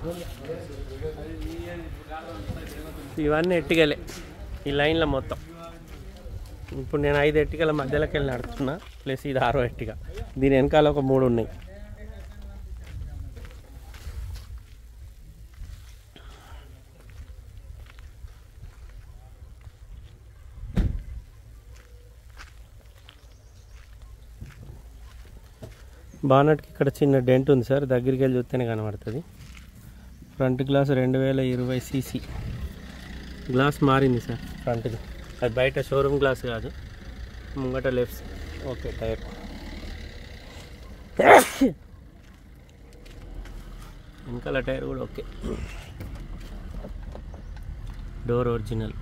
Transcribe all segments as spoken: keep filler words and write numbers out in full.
ఇవన్నీ ఎట్టిగలే ఈ లైన్లో మొత్తం. ఇప్పుడు నేను ఐదు ఎట్టికల మధ్యలోకి వెళ్ళి నడుస్తున్నా, ప్లస్ ఇది ఆరో ఎట్టిక. దీని వెనకాల ఒక మూడు ఉన్నాయి. బానట్కి ఇక్కడ చిన్న డెంట్ ఉంది సార్, దగ్గరికి వెళ్ళి చూస్తేనే కనబడుతుంది. ఫ్రంట్ గ్లాస్ రెండు వేల ఇరవై సీసీ గ్లాస్ మారింది సార్ ఫ్రంట్ది. అది బయట షోరూమ్ గ్లాస్ కాదు, ముంగట లెఫ్ట్. ఓకే టైర్ వెనకాల టైర్ కూడా ఓకే. Door original.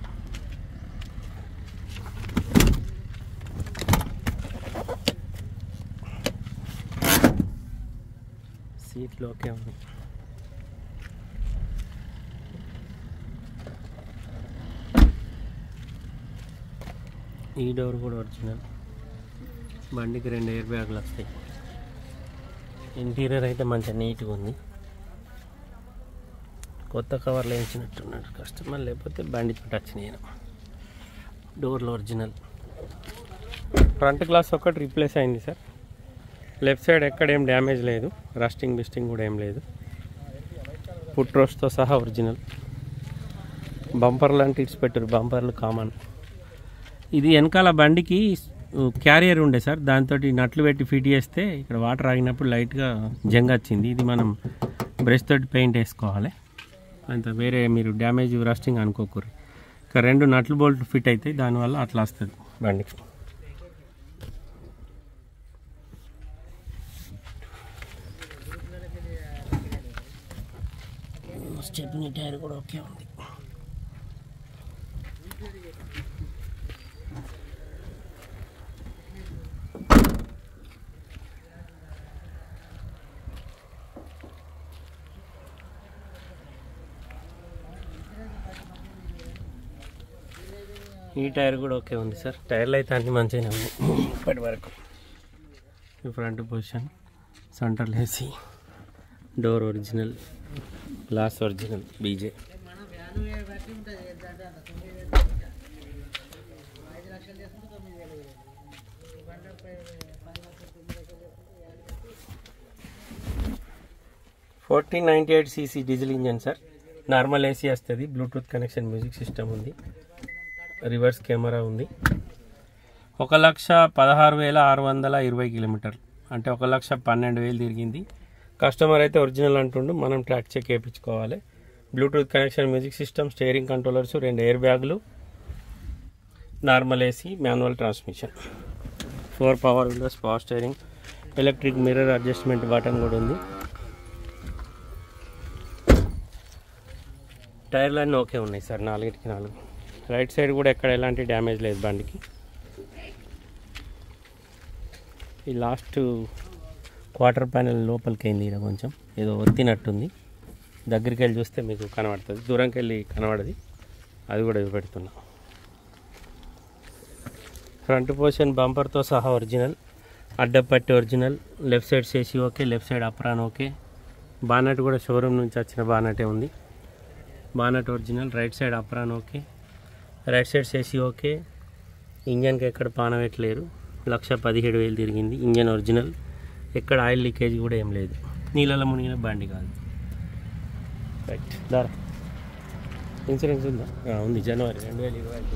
సీట్లు ఓకే ఉంది. ఈ డోర్ కూడా ఒరిజినల్. బండికి రెండు ఎయిర్ బ్యాగులు వస్తాయి. ఇంటీరియర్ అయితే మంచిగా నీట్గా ఉంది. కొత్త కవర్లు వేయించినట్టున్నాడు కస్టమర్, లేకపోతే బండి చుట్టూ వచ్చినాయి. డోర్లు ఒరిజినల్. ఫ్రంట్ గ్లాస్ ఒకటి రీప్లేస్ అయింది సార్. లెఫ్ట్ సైడ్ ఎక్కడ ఏం డ్యామేజ్ లేదు, రస్టింగ్ బిస్టింగ్ కూడా ఏం లేదు. ఫుట్ రోస్ట్తో సహా ఒరిజినల్. బంపర్లు అంటే ఇట్స్ పెట్టారు, బంపర్లు కామన్. ఇది వెనకాల బండికి క్యారియర్ ఉండే సార్, దాంతో నట్లు పెట్టి ఫిట్ చేస్తే ఇక్కడ వాటర్ ఆగినప్పుడు లైట్గా జంగ్ వచ్చింది. ఇది మనం బ్రష్ తోటి పెయింట్ వేసుకోవాలి, అంత వేరే మీరు డ్యామేజ్ రస్టింగ్ అనుకోకూరు. ఇక రెండు నట్లు బోల్ట్ ఫిట్ అవుతాయి, దానివల్ల అట్లా వస్తుంది బండికి. స్టెప్నీ టైర్ కూడా ఓకే ఉంది. ఈ టైర్ కూడా ఓకే ఉంది సార్. టైర్లు అయితే అన్నీ మంచిగానే ఉన్నాయి ఇప్పటి వరకు. ఈ front position, central AC, door original, glass original, బీజే. Fourteen ninety eight CC diesel engine sir. Normal AC వస్తుంది, బ్లూటూత్ కనెక్షన్, మ్యూజిక్ సిస్టమ్ ఉంది, రివర్స్ కెమెరా ఉంది. ఒక లక్ష పదహారు వేల ఆరు వందల ఇరవై కిలోమీటర్లు అంటే ఒక లక్ష పన్నెండు వేలు తిరిగింది. కస్టమర్ అయితే ఒరిజినల్ అంటుండు, మనం ట్రాక్ చెక్ చేయించుకోవాలి. Bluetooth connection, music system, steering controllers, రెండు ఎయిర్ బ్యాగులు, normal AC, manual transmission, four power windows, power steering, electric mirror adjustment button కూడా ఉంది. టైర్లు అన్నీ ఓకే ఉన్నాయి సార్, నాలుగిటికి నాలుగు. రైట్ సైడ్ కూడా ఎక్కడ ఎలాంటి డ్యామేజ్ లేదు బండికి. ఈ లాస్ట్ క్వార్టర్ ప్యానెల్ లోపలికి అయింది, ఇలా కొంచెం ఏదో ఒత్తినట్టుంది. దగ్గరికి వెళ్ళి చూస్తే మీకు కనబడుతుంది, దూరంకి వెళ్ళి కనబడది, అది కూడా పెడుతున్నా. ఫ్రంట్ పొజిషన్ బంపర్తో సహా ఒరిజినల్, అడ్డపట్టి original, left side chassis okay, left side apron okay. Bonnet కూడా షోరూమ్ నుంచి వచ్చిన బానటే ఉంది, bonnet original. Right side apron okay, right side chassis okay. ఇంజన్కి ఎక్కడ పానవెట్టలేరు, లక్ష పదిహేడు వేలు తిరిగింది. ఇంజన్ ఒరిజినల్, ఎక్కడ ఆయిల్ లీకేజ్ కూడా ఏం లేదు. నీళ్ళలో మునిగిన బండి కాదు. రైట్ దారా ఇన్సూరెన్స్ ఉందా? ఉంది, జనవరి రెండు వేల ఇరవై ఐదు.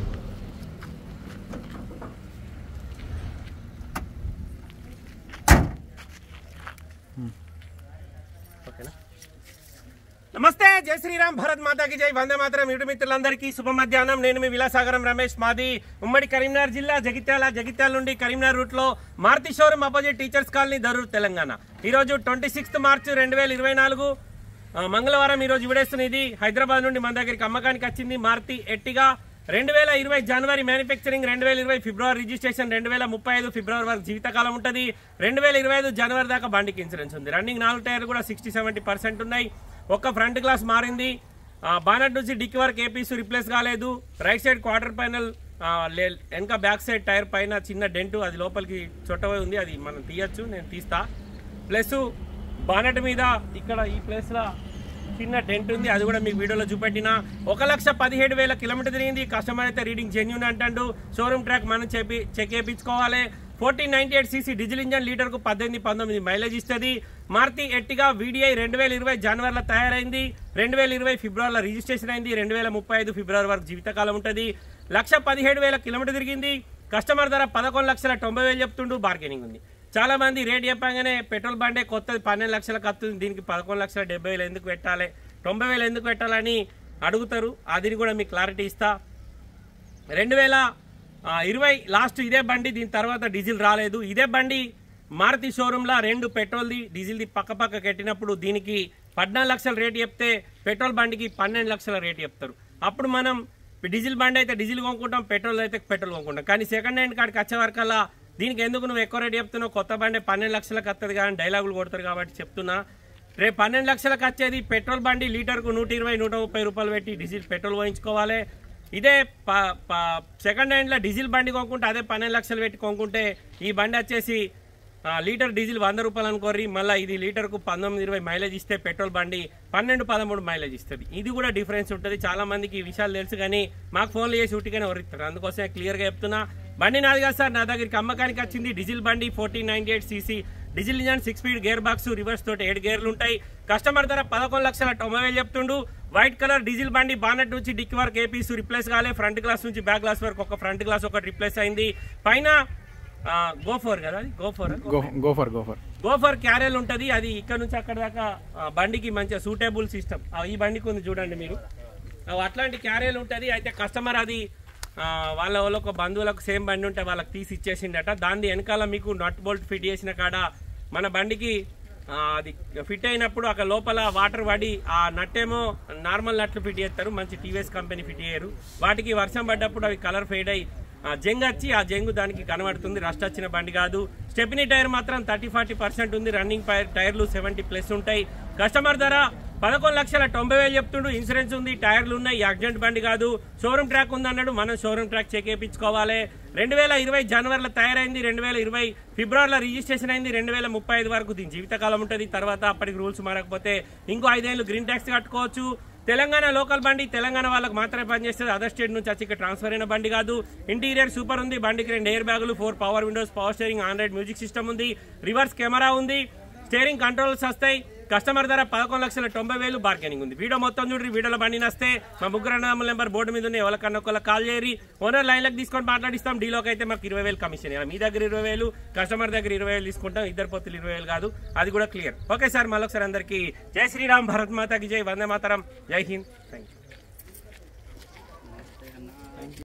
ఓకేనా? నమస్తే, జై శ్రీరామ్, భారత్ మాతాకి జై, వందే మాతరం. యూట్యూబ్ మిత్రులందరికీ శుభ మధ్యాహ్నం. నేను మీ విలాసాగరం రమేష్. మాది ఉమ్మడి కరీంనగర్ జిల్లా, జగిత్యాల. జగిత్యాల నుండి కరీంనగర్ రూట్లో Maruti showroom opposite teachers colony, Dharur, Telangana. ఈరోజు ట్వంటీ సిక్స్త్ మార్చ్ రెండు వేల ఇరవై నాలుగు మంగళవారం. ఈరోజు విడేస్తున్న ఇది హైదరాబాద్ నుండి మన దగ్గరికి అమ్మకానికి వచ్చింది మారుతి ఎట్టిగా. రెండు వేల ఇరవై జనవరి మ్యానుఫ్యాక్చరింగ్, రెండు వేల ఇరవై ఫిబ్రవరి రిజిస్ట్రేషన్, రెండు వేల ముప్పై ఐదు ఫిబ్రవరి వరకు జీవితకాలం ఉంటుంది. రెండు వేల ఇరవై ఐదు జనవరి దాకా బండికి ఇన్సూరెన్స్ ఉంది. రన్నింగ్ నాలుగు టైర్లు కూడా సిక్స్టీ సెవెంటీ పర్సెంట్ ఉన్నాయి. ఒక్క ఫ్రంట్ గ్లాస్ మారింది. బానట్ నుంచి డిక్కి వరకు ఏ పీసు రిప్లేస్ కాలేదు. రైట్ సైడ్ క్వార్టర్ ప్యానెల్, వెనక బ్యాక్ సైడ్ టైర్ పైన చిన్న డెంటు, అది లోపలికి చొట్టవై ఉంది, అది మనం తీయచ్చు, నేను తీస్తా. ప్లస్ బానట్ మీద ఇక్కడ ఈ ప్లేస్లో చిన్న డెంట్ ఉంది, అది కూడా మీకు వీడియోలో చూపెట్టిన. ఒక లక్ష పదిహేడు వేల కిలోమీటర్ తిరిగింది. కస్టమర్ అయితే రీడింగ్ జెన్యూన్ అంటాడు. షోరూమ్ ట్రాక్ మనం చెప్పి చెక్ చేయించుకోవాలి. Fourteen ninety eight CC diesel engine litre కు పద్దెనిమిది పంతొమ్మిది మైలేజ్ ఇస్తుంది. మారుతి ఎర్టిగా వీడిఐ రెండు వేల ఇరవై జనవరిలో తయారైంది, రెండు వేల ఇరవై ఫిబ్రవరిలో రిజిస్ట్రేషన్ అయింది, రెండు వేల ముప్పై ఐదు ఫిబ్రవరి వరకు జీవితకాలం ఉంటుంది. లక్ష పదిహేడు వేల కిలోమీటర్ తిరిగింది. కస్టమర్ ధర పదకొండు లక్షల తొంభై వేలు చెప్తుండు, బార్గెనింగ్ ఉంది. చాలా మంది రేట్ చెప్పగానే పెట్రోల్ బండే కొత్తది పన్నెండు లక్షలకు వస్తుంది, దీనికి పదకొండు లక్షల డెబ్బై వేలు ఎందుకు పెట్టాలి, తొంభై వేలు ఎందుకు పెట్టాలని అడుగుతారు. అది కూడా మీకు క్లారిటీ ఇస్తా. రెండు వేల ఇరవై లాస్ట్ ఇదే బండి, దీని తర్వాత డీజిల్ రాలేదు. ఇదే బండి మారుతి షోరూంలో రెండు పెట్రోల్ది డీజిల్ది పక్క పక్క కట్టినప్పుడు దీనికి పద్నాలుగు లక్షల రేటు చెప్తే పెట్రోల్ బండికి పన్నెండు లక్షల రేటు చెప్తారు. అప్పుడు మనం డీజిల్ బండి అయితే డీజిల్ కొనుక్కుంటాం, పెట్రోల్ అయితే పెట్రోల్ కొనుక్కుంటాం. కానీ సెకండ్ హ్యాండ్ కాడికి వచ్చే వరకల్లా దీనికి ఎందుకు నువ్వు ఎక్కువ రేటు చెప్తున్నావు, కొత్త బండి పన్నెండు లక్షలకు వస్తుంది కానీ డైలాగులు కొడతారు కాబట్టి చెప్తున్నా. రేపు పన్నెండు లక్షలకు వచ్చేది పెట్రోల్ బండి లీటర్కు నూట ఇరవై నూట ముప్పై రూపాయలు పెట్టి డీజిల్ పెట్రోల్ పోయించుకోవాలి. ఇదే సెకండ్ హ్యాండ్లో డీజిల్ బండి కొనుక్కుంటే అదే పన్నెండు లక్షలు పెట్టి కొనుక్కుంటే ఈ బండి వచ్చేసి లీటర్ డీజిల్ వంద రూపాయలు అనుకోర్రి, మళ్ళీ ఇది లీటర్కు పంతొమ్మిది ఇరవై మైలేజ్ ఇస్తే పెట్రోల్ బండి పన్నెండు పదమూడు మైలేజ్ ఇస్తుంది. ఇది కూడా డిఫరెన్స్ ఉంటుంది. చాలా మందికి ఈ విషయాలు తెలుసు కానీ మాకు ఫోన్లు చేసి ఉట్టిగానే వరిస్తారు. అందుకోసమే క్లియర్గా చెప్తున్నా. బండి నాది కాదు సార్, నా దగ్గరికి అమ్మకానికి వచ్చింది డీజిల్ బండి fourteen ninety eight CC diesel engine, six speed gear box, reverse తోటి ఏడు గేర్లు ఉంటాయి. కస్టమర్ ధర పదకొండు లక్షల తొంభై వేలు చెప్తుండు. వైట్ కలర్ డీజిల్ బండి, బానెట్ నుంచి డిక్కి వరకు ఏ పీస్ రిప్లేస్ కాలే, ఫ్రంట్ గ్లాస్ నుంచి బ్యాక్ గ్లాస్ వరకు ఒక ఫ్రంట్ గ్లాస్ ఒకటి రిప్లేస్ అయింది. పైన గోఫర్ కదా, అది గోఫర్ గోఫర్ గోఫర్ గోఫర్ క్యారెల్ ఉంటుంది. అది ఇక్కడ నుంచి అక్కడ దాకా బండికి మంచిగా సూటబుల్ సిస్టమ్ ఈ బండికి ఉంది చూడండి మీరు. అట్లాంటి క్యారెల్ ఉంటుంది. అయితే కస్టమర్ అది వాళ్ళ వాళ్ళకు బంధువులకు సేమ్ బండి ఉంటే వాళ్ళకి తీసి ఇచ్చేసిండట. దాని వెనకాల మీకు నట్ బోల్ట్ ఫిట్ చేసిన కాడ మన బండికి అది ఫిట్ అయినప్పుడు అక్కడ లోపల వాటర్ పడి ఆ నట్టేమో నార్మల్ నట్లు ఫిట్ చేస్తారు, మంచి టీవీఎస్ కంపెనీ ఫిట్ చేయరు. వాటికి వర్షం పడ్డప్పుడు అవి కలర్ ఫేడ్ అయ్యి జంగ్ వచ్చి ఆ జంగు దానికి కనబడుతుంది. రస్ట్ వచ్చిన బండి కాదు. స్టెప్నీ టైర్ మాత్రం థర్టీ ఫార్టీ పర్సెంట్ ఉంది. రన్నింగ్ టైర్లు సెవెంటీ ప్లస్ ఉంటాయి. కస్టమర్ ధర పదకొండు లక్షల తొంభై వేలు చెప్తుండు. ఇన్సూరెన్స్ ఉంది, టైర్లు ఉన్నాయి, యాక్సిడెంట్ బండి కాదు. షోరూమ్ ట్రాక్ ఉంది అన్నాడు, మనం షోరూమ్ ట్రాక్ చెక్ చేయించుకోవాలి. రెండు వేల ఇరవై జనవరిలో తయారైంది, రెండు వేల ఇరవై ఫిబ్రవరిలో రిజిస్ట్రేషన్ అయింది, రెండు వేల ముప్పై ఐదు వరకు దీని జీవితకాలం ఉంటుంది. తర్వాత అప్పటికి రూల్స్ మారకపోతే ఇంకో ఐదేళ్ళు గ్రీన్ ట్యాక్స్ కట్టుకోవచ్చు. తెలంగాణ లోకల్ బండి, తెలంగాణ వాళ్ళకి మాత్రమే పనిచేస్తుంది. అదర్ స్టేట్ నుంచి వచ్చి ఇక్కడ ట్రాన్స్ఫర్ అయిన బండి కాదు. ఇంటీరియర్ సూపర్ ఉంది. బండికి రెండు ఎయిర్ బ్యాగులు, four power windows, power steering, Android music system ఉంది, రివర్స్ కెమెరా ఉంది, స్టీరింగ్ కంట్రోల్స్ వస్తాయి. కస్టమర్ ధర పదకొండు లక్షల తొంభై వేలు, బార్గెనింగ్ ఉంది. వీడియో మొత్తం చూడండి. వీడియోలో బండి నస్తే మా ముగ్గురు అన్నదమ్ముల నెంబర్ బోర్డు మీద ఉన్నాయి, ఎవరికన్నా ఒకళ్ళ కాల్ చేయరి. ఓనర్ లైన్లకు తీసుకొని మాట్లాడిస్తాం. డీలోకి అయితే మాకు ఇరవై వేలు కమిషన్. మీ దగ్గర ఇరవై వేలు, కస్టమర్ దగ్గర ఇరవై వేలు తీసుకుంటాం. ఇద్దరు పొత్తులు ఇరవై వేలు కాదు, అది కూడా క్లియర్. ఓకే సార్, మళ్ళొకసారి అందరికీ జై శ్రీరామ్, భారత్ మాతాకి జై, వందే మాతరం, జై హింద్, థ్యాంక్ యూ.